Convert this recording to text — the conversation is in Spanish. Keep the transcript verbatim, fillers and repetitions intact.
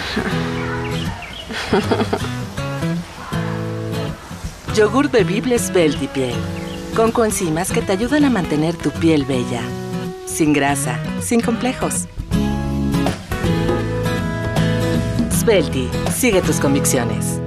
Yogur bebible Svelti-Piel, con coenzimas que te ayudan a mantener tu piel bella. Sin grasa, sin complejos. Svelti, sigue tus convicciones.